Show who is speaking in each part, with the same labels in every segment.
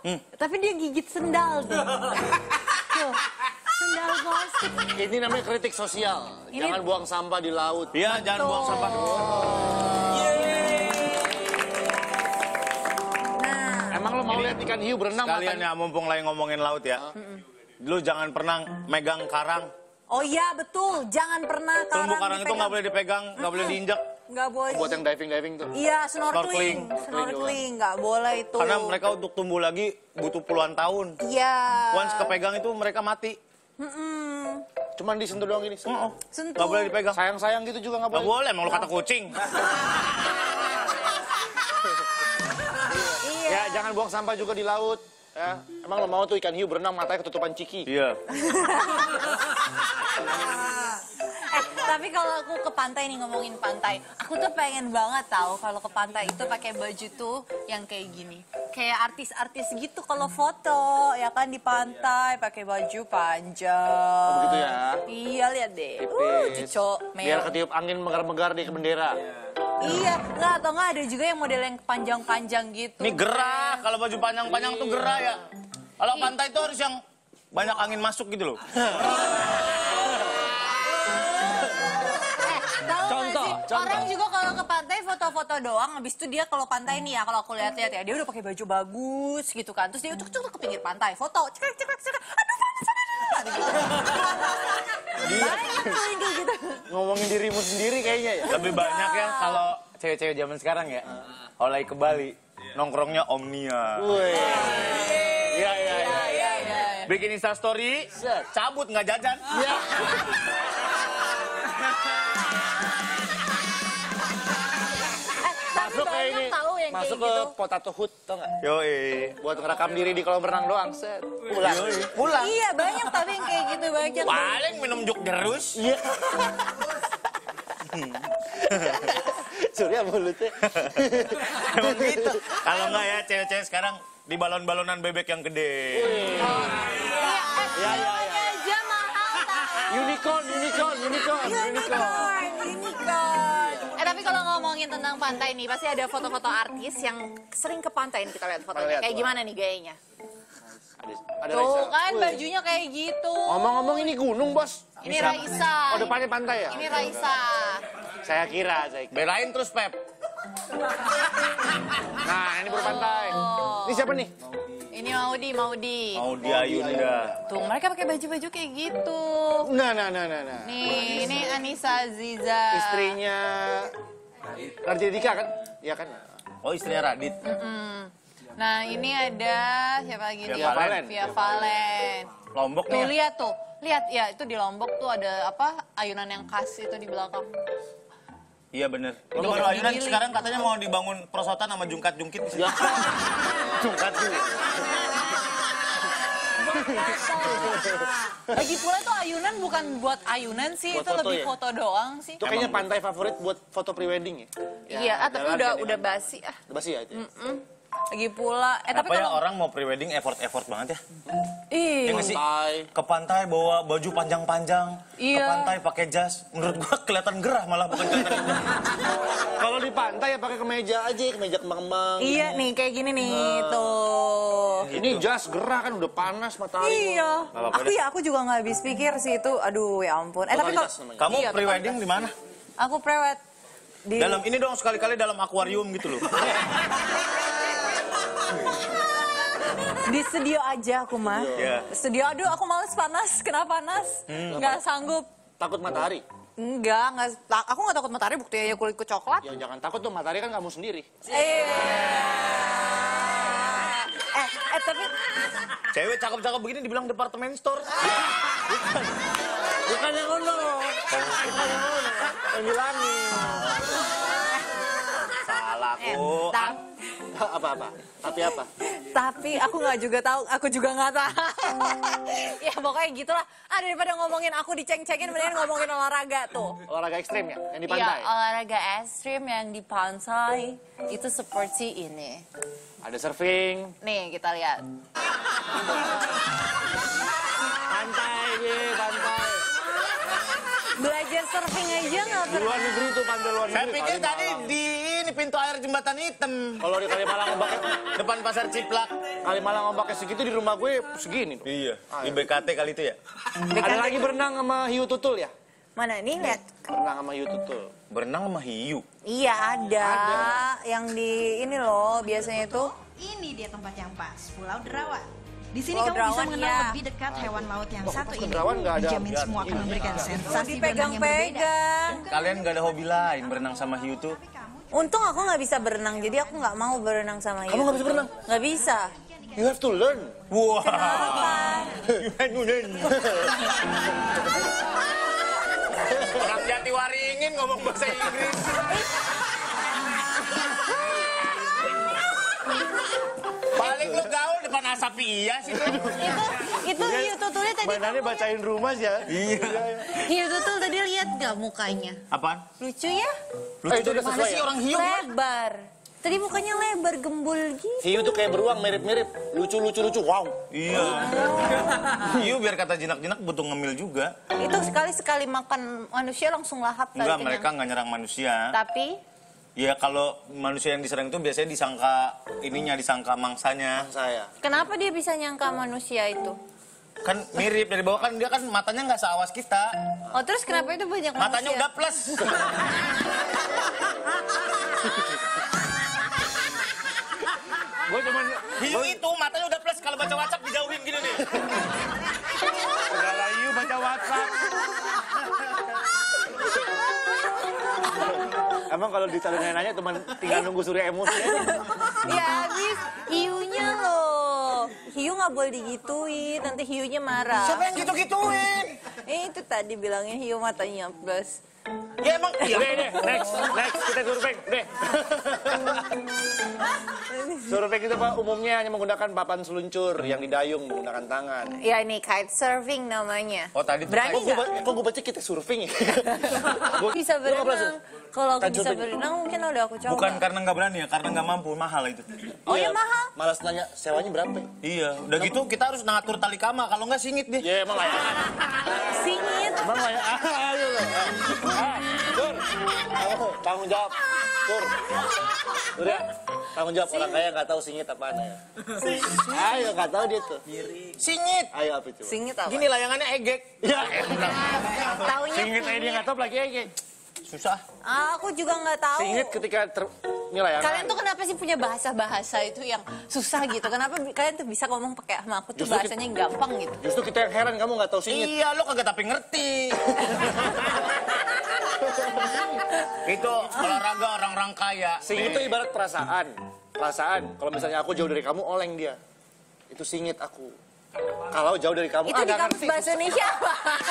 Speaker 1: Tapi dia gigit sendal deh. Tuh, sendal plastik.
Speaker 2: Ini namanya kritik sosial. Jangan buang sampah di laut.
Speaker 3: Iya, jangan buang sampah.
Speaker 2: Emang lo mau lihat ikan hiu berenang?
Speaker 3: Kalian ya, mumpung lagi ngomongin laut ya. Lu jangan pernah megang karang.
Speaker 1: Oh iya betul, jangan pernah
Speaker 3: Terumbu karang itu nggak boleh dipegang, nggak boleh diinjak.
Speaker 1: Nggak boleh.
Speaker 2: Buat yang diving tuh.
Speaker 1: Iya, snorkeling, nggak boleh itu.
Speaker 3: Karena mereka untuk tumbuh lagi butuh puluhan tahun.
Speaker 1: Iya.
Speaker 3: Once kepegang itu mereka mati.
Speaker 2: Cuman disentuh doang gini.
Speaker 1: Sentuh.
Speaker 3: Nggak boleh dipegang.
Speaker 2: Sayang-sayang gitu juga nggak boleh.
Speaker 3: Nggak boleh, emang lu kata kucing.
Speaker 2: Ya, jangan buang sampah juga di laut. Ya. Emang lo mau tuh ikan hiu berenang matanya ketutupan ciki?
Speaker 3: Iya.
Speaker 1: Tapi kalau aku ke pantai nih, ngomongin pantai, aku tuh pengen banget tahu kalau ke pantai itu pakai baju tuh yang kayak gini, kayak artis-artis gitu kalau foto ya kan di pantai pakai baju panjang.
Speaker 2: Oh begitu ya?
Speaker 1: Iya lihat deh, cucok.
Speaker 2: Biar ketiup angin megar-megar di bendera.
Speaker 1: Iya, nggak atau nggak ada juga yang model yang panjang-panjang gitu.
Speaker 3: Ini gerah, kalau baju panjang-panjang tuh gerah ya. Kalau pantai itu harus yang banyak angin masuk gitu loh.
Speaker 1: Orang juga kalau ke pantai foto-foto doang, habis itu dia kalau pantai nih ya, kalau aku lihat-lihat ya, dia udah pakai baju bagus gitu kan, terus dia ucuk-ucuk ke pinggir pantai, foto, cekrek, aduh panas, gitu.
Speaker 2: Ngomongin dirimu sendiri kayaknya ya?
Speaker 3: Lebih banyak ya kalau cewek-cewek zaman sekarang ya, kalau lagi ke Bali, nongkrongnya Omnia.
Speaker 2: Iya.
Speaker 3: Bikin Instastory, cabut nggak jajan.
Speaker 2: Iya. Masuk kayak ini, masuk ke potato hut, tau nggak?
Speaker 3: Yoi.
Speaker 2: Buat ngerekam diri di kolam renang doang, set. Pulang.
Speaker 1: Iya banyak tapi yang kayak gitu banyak.
Speaker 3: Paling minum juk jerus.
Speaker 2: Iya. Surya mulutnya.
Speaker 3: Emang gitu. Kalau nggak ya cewek-cewek sekarang di balon-balonan bebek yang gede.
Speaker 2: Iya.
Speaker 1: Aja mahal tau.
Speaker 2: Unicorn.
Speaker 1: Tapi kalau ngomongin tentang pantai nih, pasti ada foto-foto artis yang sering ke pantai nih, kita lihat fotonya. Kayak gimana nih gayanya?
Speaker 2: Ada
Speaker 1: Tuh
Speaker 2: Raisa.
Speaker 1: kan bajunya kayak gitu.
Speaker 2: Ngomong-ngomong ini gunung, Bos.
Speaker 1: Ini Raisa.
Speaker 2: Oh, depannya pantai ya?
Speaker 1: Ini Raisa.
Speaker 2: Saya kira.
Speaker 3: Belain terus, Pep.
Speaker 2: Nah, ini baru pantai. Ini siapa nih?
Speaker 1: Ini Maudi.
Speaker 3: Mau dia Yunda.
Speaker 1: Tuh, mereka pakai baju-baju kayak gitu.
Speaker 2: Nah.
Speaker 1: Nih, ini Anissa Aziza.
Speaker 2: Istrinya Raditya Dika kan? Iya kan?
Speaker 3: Oh, istrinya Radit.
Speaker 1: Nah, ini ada siapa lagi nih?
Speaker 3: Via Valen.
Speaker 1: Via Valen.
Speaker 3: Lombok
Speaker 1: Tuh,
Speaker 3: nih.
Speaker 1: lihat tuh. Lihat ya, itu di Lombok tuh ada apa? Ayunan yang khas itu di belakang.
Speaker 3: Iya bener. Itu baru ayunan sekarang katanya mau dibangun perosotan sama jungkat-jungkit.
Speaker 2: Jungkat dulu.
Speaker 1: Lagi pula tuh ayunan bukan buat ayunan sih,
Speaker 2: Buat
Speaker 1: itu
Speaker 2: foto
Speaker 1: lebih
Speaker 2: ya?
Speaker 1: foto doang sih.
Speaker 2: Itu kayaknya pantai favorit buat foto prewedding ya?
Speaker 1: Iya, tapi udah basi ah.
Speaker 2: Udah basi ya itu?
Speaker 1: Lagi pula, tapi
Speaker 3: Apa ya
Speaker 1: kalau
Speaker 3: orang mau prewedding effort banget ya?
Speaker 1: ih,
Speaker 3: Ya nggak sih?
Speaker 2: Pantai.
Speaker 3: Ke pantai bawa baju panjang-panjang.
Speaker 1: Iya.
Speaker 3: Ke pantai pakai jas. Menurut gua kelihatan gerah malah bukan kelihatan indah.
Speaker 2: Kalau di pantai ya pakai kemeja aja, kemeja kembang-kembang.
Speaker 1: iya nih kayak gini nih tuh.
Speaker 2: Ini jas gerah kan udah panas matahari.
Speaker 1: Iya,
Speaker 3: Nggak apa-apa
Speaker 1: aku juga nggak habis pikir sih itu. Aduh ya ampun. Tapi kalau
Speaker 2: Totalitas namanya.
Speaker 3: Kamu
Speaker 1: Iya,
Speaker 3: prewedding di mana?
Speaker 1: aku prewed di
Speaker 3: Dalam ini dong sekali-kali dalam akuarium gitu loh.
Speaker 1: di studio aja aku mah.
Speaker 3: Iya.
Speaker 1: Studio, aduh aku males panas. Kenapa panas? Nggak sanggup.
Speaker 2: Takut matahari?
Speaker 1: Enggak, aku nggak takut matahari, buktinya ya kulitku coklat.
Speaker 2: Ya jangan takut tuh, matahari kan kamu sendiri.
Speaker 1: Tapi
Speaker 3: Cewek cakep-cakep begini dibilang departemen store.
Speaker 2: Bukan yang ono. Yang bilangin.
Speaker 3: Salah aku.
Speaker 2: Apa-apa? Tapi apa?
Speaker 1: Tapi aku nggak juga tahu, aku juga nggak tahu. Ya pokoknya gitulah. Daripada ngomongin aku diceng-cengin, mendingan ngomongin olahraga tuh.
Speaker 2: Olahraga ekstrim ya? Yang di
Speaker 1: Iya,
Speaker 2: pantai?
Speaker 1: olahraga ekstrim yang di pantai itu seperti ini.
Speaker 2: Ada surfing.
Speaker 1: Nih kita lihat.
Speaker 2: Pantai, pantai.
Speaker 1: Belajar surfing aja nggak
Speaker 2: Di luar
Speaker 1: pernah.
Speaker 2: negeri tuh, pantai luar
Speaker 3: Saya
Speaker 2: negeri.
Speaker 3: pikir tadi
Speaker 2: Kalimalang.
Speaker 3: di ini pintu air jembatan hitam.
Speaker 2: Kalau di Kalimalang ombaknya,
Speaker 3: Depan pasar Ciplak.
Speaker 2: Kalimalang ombaknya segitu di rumah gue segini. Tuh.
Speaker 3: Iya. Di BKT kali itu ya.
Speaker 2: Ada lagi berenang sama hiu tutul ya?
Speaker 1: Mana nih lihat?
Speaker 2: Berenang sama hiu tutul.
Speaker 3: Berenang sama hiu.
Speaker 1: Iya ada. Yang di ini loh biasanya itu.
Speaker 4: Ini dia tempat yang pas, Pulau Derawan. Di sini
Speaker 1: Pulau
Speaker 4: kamu bisa
Speaker 1: Derawan,
Speaker 4: mengenal
Speaker 1: ya.
Speaker 4: lebih dekat hewan laut yang satu
Speaker 2: pas ke
Speaker 4: ini.
Speaker 2: Derawan nggak ada
Speaker 4: Dijamin semua akan memberikan sensasi berenang yang berbeda.
Speaker 1: Dipegang-pegang.
Speaker 3: Kalian gak ada hobi lain berenang sama hiu tuh?
Speaker 1: Untung aku nggak bisa berenang, jadi aku nggak mau berenang sama hiu.
Speaker 2: Kamu nggak bisa berenang?
Speaker 1: Nggak bisa.
Speaker 2: You have to learn.
Speaker 3: Wah. Orang Jatiwaringin ngomong bahasa Inggris. Paling lu gaul depan asap iya sih tuh.
Speaker 1: Itu hiu tutulnya tadi.
Speaker 2: Mainannya bacain rumah ya.
Speaker 3: Iya.
Speaker 1: Hiu tutul tadi lihat nggak mukanya?
Speaker 3: Apaan?
Speaker 1: Lucu ya?
Speaker 3: Lucu
Speaker 2: itu
Speaker 3: dari
Speaker 2: udah
Speaker 3: mana
Speaker 2: sesuai
Speaker 3: sih
Speaker 2: ya?
Speaker 3: orang hiu?
Speaker 1: Lebar. Tadi mukanya lebar, gembul gitu.
Speaker 2: Hiu tuh kayak beruang, mirip-mirip. Lucu-lucu-lucu, wow.
Speaker 3: Iya. Hiu biar kata jinak-jinak butuh ngemil juga.
Speaker 1: Itu sekali-sekali makan manusia langsung lahap kali
Speaker 3: Enggak,
Speaker 1: kenyang.
Speaker 3: mereka nggak nyerang manusia.
Speaker 1: Tapi
Speaker 3: Ya kalau manusia yang diserang itu biasanya disangka disangka mangsanya.
Speaker 2: Saya.
Speaker 1: kenapa dia bisa nyangka manusia itu?
Speaker 3: Kan mirip dari bawah kan dia kan matanya nggak seawas kita.
Speaker 1: Oh terus kenapa itu banyak
Speaker 3: Matanya
Speaker 1: manusia?
Speaker 3: udah plus.
Speaker 2: Gue cuman
Speaker 3: Hiu itu matanya udah plus kalau baca WhatsApp dijauhin gini nih.
Speaker 2: segala hiu baca WhatsApp. Emang kalau ditanya nanya teman tinggal nunggu Surya emosi aja.
Speaker 1: Ya habis hiunya loh. Hiu nggak boleh digituin, nanti hiunya marah.
Speaker 3: Siapa yang gitu-gituin?
Speaker 1: Itu tadi bilangin hiu matanya plus.
Speaker 3: Ya emang iya.
Speaker 2: Deh, next, kita survei, deh. Survei kita Pak umumnya hanya menggunakan papan seluncur yang didayung menggunakan tangan.
Speaker 1: Ya ini kite surfing namanya.
Speaker 3: Oh, tadi tuh
Speaker 1: Berani
Speaker 2: Kok
Speaker 1: nggak?
Speaker 2: gue baca kita surfing ya?
Speaker 1: Bisa
Speaker 2: Lu nggak pernah
Speaker 1: berenang. Kalau aku
Speaker 2: Kite
Speaker 1: bisa
Speaker 2: surfing?
Speaker 1: berenang mungkin udah aku coba.
Speaker 3: Bukan karena nggak berani ya, karena nggak mampu, mahal itu.
Speaker 1: Oh ya
Speaker 2: Iya,
Speaker 1: mahal.
Speaker 2: Malas nanya sewanya berapa?
Speaker 3: Iya, udah gitu kita harus ngatur tali kama, kalau nggak singit dia.
Speaker 2: Ya emang layangan.
Speaker 1: Singit.
Speaker 2: Emang layangan. Ayo loh. Tur. Tanggung jawab. Tur. Tur ya. Tanggung jawab orang kaya nggak tahu singit apaan ya. Ayo nggak tahu dia tuh.
Speaker 3: Singit.
Speaker 2: Ayo apa itu?
Speaker 1: Singit apa?
Speaker 3: Gini layangannya egek.
Speaker 2: Ya.
Speaker 1: Taunya
Speaker 2: Singit aja dia nggak tahu lagi aja.
Speaker 3: Susah.
Speaker 1: Aku juga nggak tahu.
Speaker 2: Singit ketika ini layangan.
Speaker 1: Kalian tuh kenapa sih punya bahasa-bahasa itu yang susah gitu? Kenapa kalian tuh bisa ngomong pakai sama aku tuh
Speaker 2: Justru
Speaker 1: bahasanya gampang gitu?
Speaker 2: Justru kita yang heran kamu nggak tahu singit.
Speaker 3: Iya, lo kagak tapi ngerti. Itu olahraga orang-orang kaya.
Speaker 2: Singit itu ibarat perasaan. Perasaan. Kalau misalnya aku jauh dari kamu, oleng dia. Itu singit aku. Kalau jauh dari kamu,
Speaker 1: Itu di
Speaker 2: nggak
Speaker 1: kamus
Speaker 2: ngerti.
Speaker 1: bahasa Indonesia apa?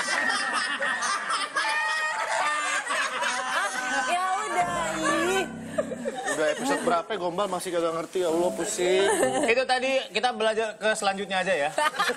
Speaker 1: Ya udah, ih.
Speaker 2: Udah episode berapa ya, Gombal masih kagak ngerti. Ya Allah pusing.
Speaker 3: Itu tadi kita belajar ke selanjutnya aja ya.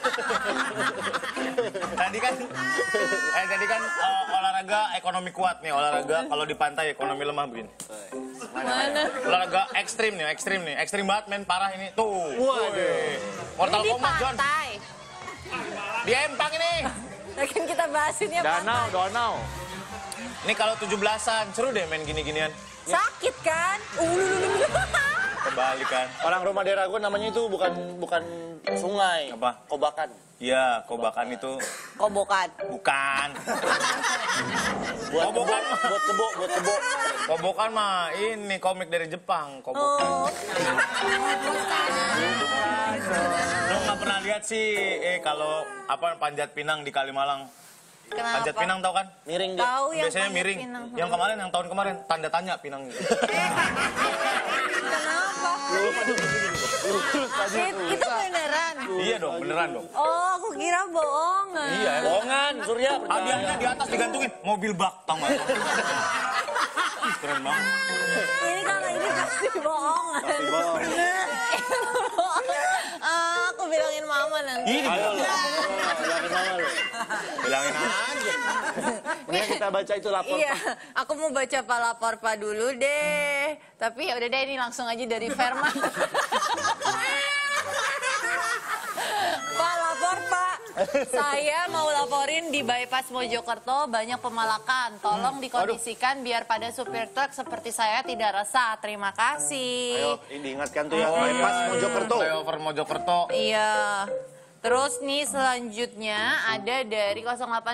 Speaker 3: tadi kan olahraga ekonomi kuat nih, olahraga kalau di pantai ekonomi lemah begini.
Speaker 1: Mana?
Speaker 3: Olahraga ekstrim nih, ekstrim banget men, parah ini. Tuh.
Speaker 2: Waduh.
Speaker 3: Mortal
Speaker 1: Ini di
Speaker 3: Kombat John.
Speaker 1: pantai.
Speaker 3: Di Empang ini.
Speaker 1: Kan kita bahasin ya
Speaker 2: Danau,
Speaker 1: pantai.
Speaker 2: danau.
Speaker 3: Ini kalau 17-an seru deh main gini-ginian.
Speaker 1: Sakit kan?
Speaker 3: Kebalik kan.
Speaker 2: Orang rumah daerah gue namanya itu bukan sungai.
Speaker 3: Apa?
Speaker 2: Kobakan.
Speaker 3: Iya, kobakan itu
Speaker 1: Kobokan.
Speaker 3: bukan.
Speaker 2: Buat
Speaker 3: Kobokan mah.
Speaker 2: buat kebo.
Speaker 3: Kobokan mah ini komik dari Jepang, kobokan.
Speaker 1: Oh.
Speaker 3: Lo nggak pernah lihat sih kalau apa panjat pinang di Kalimalang?
Speaker 1: Kenapa?
Speaker 3: Panjat pinang tahu kan?
Speaker 2: Miring dia.
Speaker 1: Tahu yang
Speaker 3: Biasanya
Speaker 1: panjat
Speaker 3: miring.
Speaker 1: pinang.
Speaker 3: Yang tahun kemarin tanda tanya pinang gitu.
Speaker 1: Kenapa? Itu beneran.
Speaker 3: Iya dong, beneran dong.
Speaker 1: Oh, aku kira bohongan.
Speaker 3: Iya.
Speaker 2: Bohongan, Surya.
Speaker 3: Hadiahnya di atas digantungin mobil bak, tau nggak? Keren banget.
Speaker 1: Ini kalau ini pasti bohongan.
Speaker 2: Pasti bohong.
Speaker 1: Aku bilangin mama nanti.
Speaker 3: Ini
Speaker 2: Ayo lo. Bilangin mama lo.
Speaker 3: bilangin aja.
Speaker 2: Mending kita baca itu lapor.
Speaker 1: Iya, aku mau baca Pak Lapor Pak dulu deh. Tapi ya udah deh, ini langsung aja dari Verma. Pak Lapor Pak. Saya mau laporin di bypass Mojokerto banyak pemalakan. Tolong dikondisikan biar pada supir truk seperti saya tidak resah. Terima kasih.
Speaker 2: Ayo, ini diingatkan tuh ya, bypass Mojokerto.
Speaker 3: Flyover Mojokerto.
Speaker 1: Iya. Terus nih selanjutnya ada dari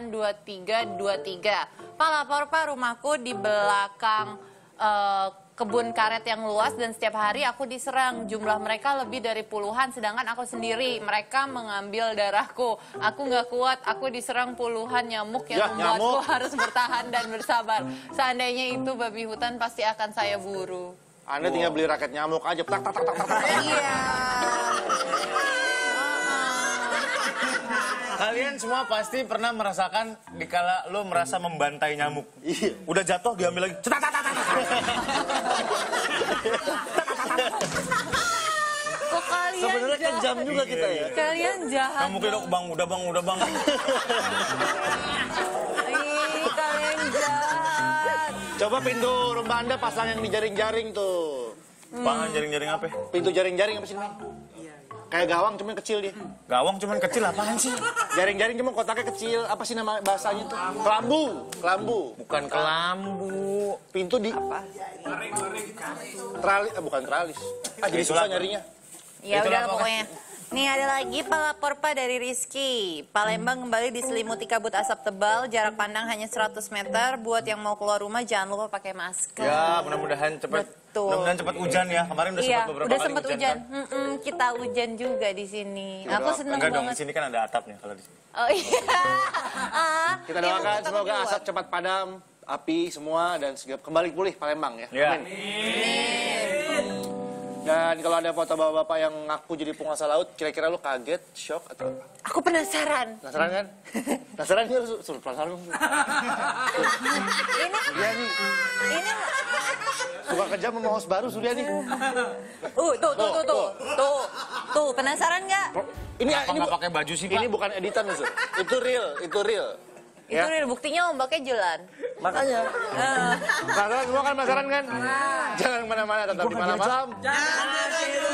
Speaker 1: 082323. Pak, lapor Pak, rumahku di belakang kebun karet yang luas dan setiap hari aku diserang. Jumlah mereka lebih dari puluhan, sedangkan aku sendiri. Mereka mengambil darahku. Aku nggak kuat, aku diserang puluhan nyamuk yang
Speaker 2: Ya,
Speaker 1: membuatku
Speaker 2: nyamuk.
Speaker 1: harus bertahan dan bersabar. Seandainya itu babi hutan pasti akan saya buru.
Speaker 2: Anda tinggal beli raket nyamuk aja. Tak, tak, tak, tak, tak.
Speaker 1: Iya.
Speaker 3: Kalian semua pasti pernah merasakan dikala lo merasa membantai nyamuk.
Speaker 2: Iya.
Speaker 3: Udah jatuh diambil lagi. Cetak, cetak, cetak.
Speaker 1: Kok kalian
Speaker 2: Sebenarnya
Speaker 1: jahat?
Speaker 2: kejam juga kita ya.
Speaker 1: Kalian jahat.
Speaker 3: Nyamuknya dok, bang, udah bang.
Speaker 1: Ih, kalian jahat.
Speaker 2: Coba pintu rumah Anda pasang yang di jaring-jaring tuh.
Speaker 3: Pangan jaring-jaring apa?
Speaker 2: Pintu jaring-jaring apa sih namanya? Kayak gawang cuman kecil dia.
Speaker 3: Gawang cuman kecil, apaan sih?
Speaker 2: Jaring-jaring cuma kotaknya kecil. Apa sih nama bahasanya tuh? Kelambu.
Speaker 3: Bukan kelambu.
Speaker 2: Pintu di apa? Tralis, bukan tralis. Jadi susah nyarinya.
Speaker 1: Ya
Speaker 3: Itulah
Speaker 1: udah pokoknya. Nih ada lagi pelapor Pak dari Rizky. Palembang kembali diselimuti kabut asap tebal, jarak pandang hanya 100 meter. Buat yang mau keluar rumah jangan lupa pakai masker.
Speaker 3: Ya, mudah-mudahan cepat.
Speaker 1: Betul.
Speaker 3: Mudah-mudahan cepat hujan ya. Kemarin udah
Speaker 1: Iya,
Speaker 3: sempat beberapa
Speaker 1: udah
Speaker 3: kali
Speaker 1: sempat hujan.
Speaker 3: kan?
Speaker 1: Kita hujan juga di sini. Aku seneng
Speaker 3: Enggak dong, di
Speaker 1: banget.
Speaker 3: sini kan ada atapnya kalau di sini.
Speaker 1: Oh iya.
Speaker 2: Kita doakan semoga asap cepat padam, api semua dan segera kembali pulih Palembang ya.
Speaker 3: Ya.
Speaker 2: Amin. Dan kalau ada foto bapak-bapak yang ngaku jadi penguasa laut, kira-kira lu kaget, shock atau apa?
Speaker 1: Aku penasaran.
Speaker 2: Penasaran kan? Penasaran nggak lu? Penasaran dong. Iya nih,
Speaker 1: Ini
Speaker 2: suka kejam sama host baru Surya nih.
Speaker 1: tuh, penasaran nggak?
Speaker 2: Ini
Speaker 3: Apa nggak pakai baju sih, Pak?
Speaker 2: ini bukan editan loh, Sur. Itu real.
Speaker 1: Itu real, buktinya ombaknya jalan.
Speaker 2: Makanya. Penasaran semua kan penasaran kan? Jangan kemana-mana, tetap di mana-mana.